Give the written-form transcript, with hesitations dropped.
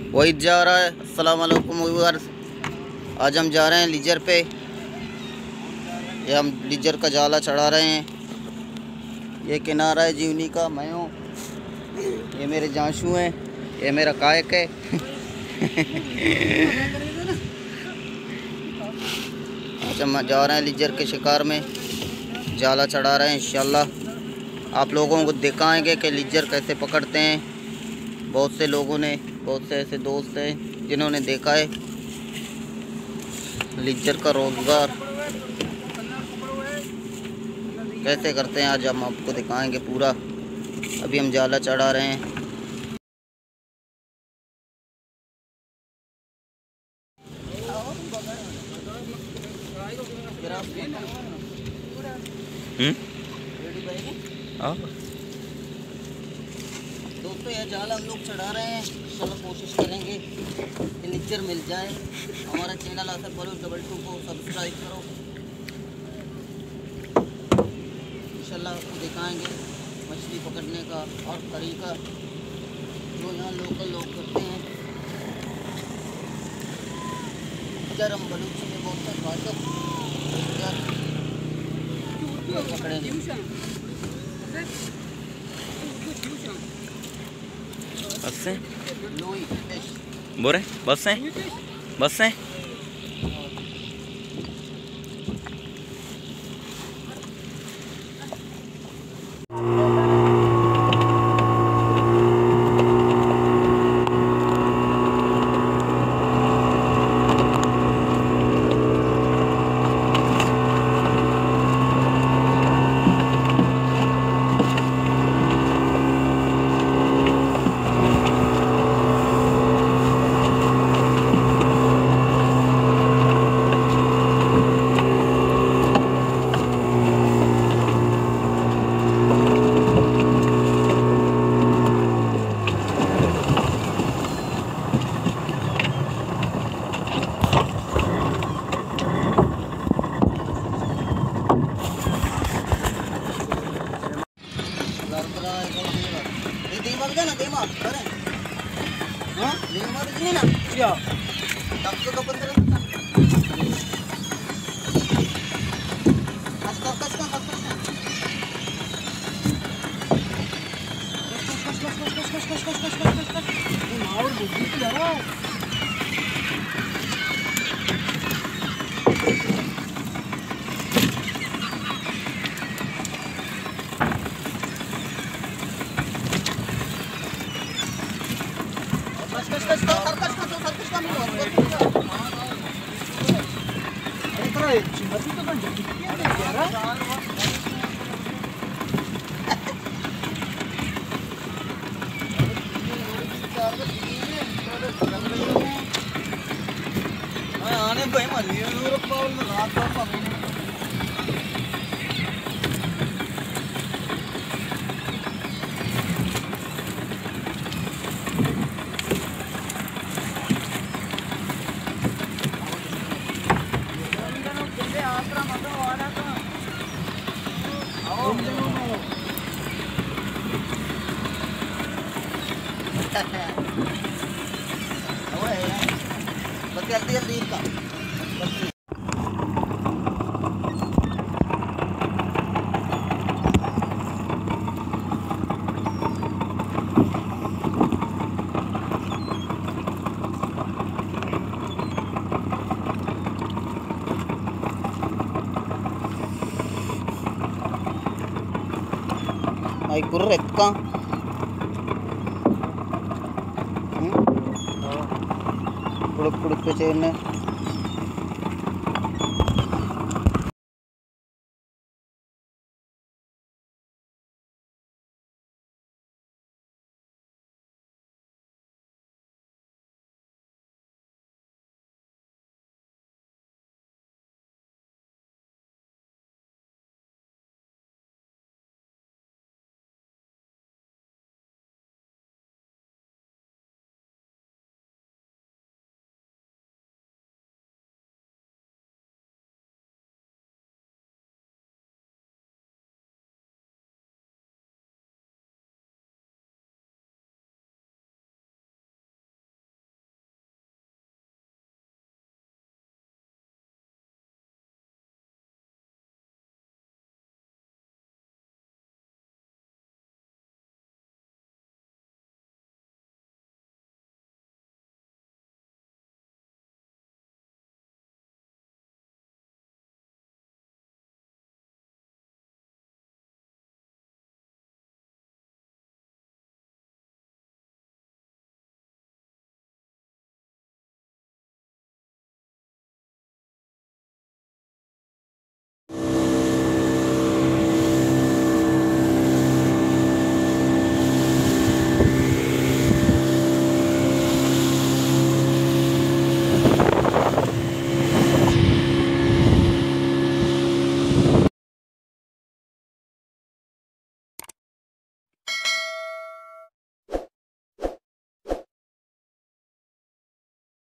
वही जा रहा है। अस्सलाम वालेकुम व्यूअर्स, आज हम जा रहे हैं लीजर पे। ये हम लीजर का जाला चढ़ा रहे हैं। ये किनारा है जीवनी का, मैं हूँ, ये मेरे जांशू हैं, ये मेरा कायक है। आज हम जा रहे हैं लीजर के शिकार में, जाला चढ़ा रहे हैं। इंशाल्लाह आप लोगों को दिखाएंगे कि लीजर कैसे पकड़ते हैं। बहुत से लोगों ने, बहुत से ऐसे दोस्त हैं जिन्होंने देखा है लीजर का रोज़गार कैसे करते हैं। आज हम आपको दिखाएंगे पूरा। अभी हम जाला चढ़ा रहे हैं। दोस्तों यह जाल हम लोग चढ़ा रहे हैं। चलो कोशिश करेंगे कि लीजर मिल जाए। हमारा चैनल asif baloch 22 को सब्सक्राइब करो। इंशाल्लाह आपको दिखाएंगे मछली पकड़ने का और तरीका जो यहाँ लोकल लोग करते हैं। लीजर हम बलूची में बोलते हैं भाषा पकड़ेंगे। बस से बोरे बस से बस से जल्दी जल्दी इनका ay correct ka पुड़क पुड़क पे चेन